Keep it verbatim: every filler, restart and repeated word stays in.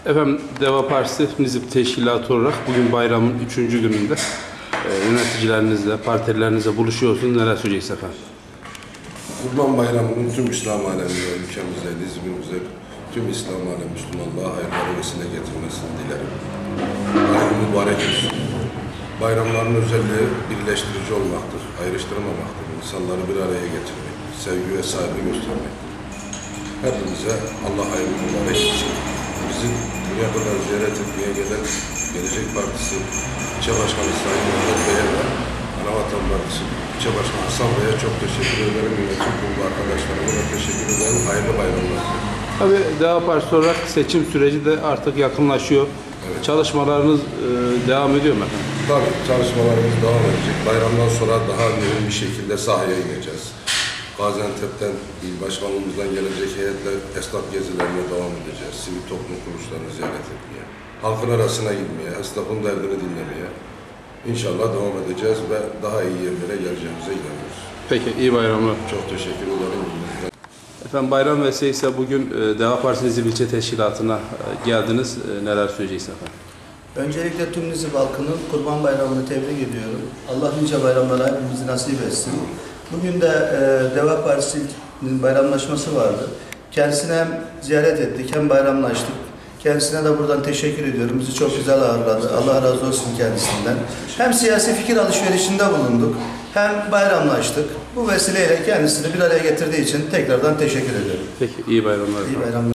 Efendim, Deva Partisi Nizip Teşkilatı olarak bugün bayramın üçüncü gününde e, yöneticilerinizle, partilerinizle buluşuyorsunuz. Neler söyleyeceksiniz efendim? Kurban Bayramı'nın tüm İslam alemine, ülkemize, Nizip'imize, tüm İslam alemi Müslümanlığa hayırlı vesile getirmesini dilerim. Bayram mübarek olsun. Bayramların özelliği birleştirici olmaktır, ayrıştırmamaktır. İnsanları bir araya getirmektir, sevgi ve saygı göstermektir. Hepimize Allah hayırlı mübarek olsun. Bizi buraya kadar ziyaret etmeye gelen Gelecek Partisi İlçe Başkanı Sayın Mehmet Bey'e ve Anavatan Partisi İlçe Başkanı Hasan Bey'e çok teşekkür ederim. Yönetim kurulu arkadaşlarıma da teşekkür ederim. Hayırlı bayramlar. Tabii Deva Partisi olarak seçim süreci de artık yakınlaşıyor. Evet. Çalışmalarınız e, devam ediyor mu efendim? Tabii çalışmalarımız devam edecek. Bayramdan sonra daha yoğun bir şekilde sahaya ineceğiz. Gaziantep'ten il başkanlığımızdan gelecek heyetle esnaf gezilerine devam edeceğiz. Sivil toplum kuruluşlarını ziyaret etmeye, halkın arasına gitmeye, esnafın derdini dinlemeye İnşallah devam edeceğiz ve daha iyi yerlere geleceğimize inanıyoruz. Peki, iyi bayramlar. Çok teşekkür ederim. Efendim, bayram vesilesiyle bugün e, Deva Partisi Nizip İlçe Teşkilatı'na e, geldiniz. E, neler söyleyeceksiniz efendim? Öncelikle tüm Nizip halkının Kurban Bayramı'nı tebrik ediyorum. Allah nice bayramlara hepimizi nasip etsin. Bugün de e, Deva Partisi'nin bayramlaşması vardı. Kendisine hem ziyaret ettik hem bayramlaştık. Kendisine de buradan teşekkür ediyorum. Bizi çok güzel ağırladı. Allah razı olsun kendisinden. Hem siyasi fikir alışverişinde bulunduk, hem bayramlaştık. Bu vesileyle kendisini bir araya getirdiği için tekrardan teşekkür ederim. Peki, iyi bayramlar. İyi bayramlar.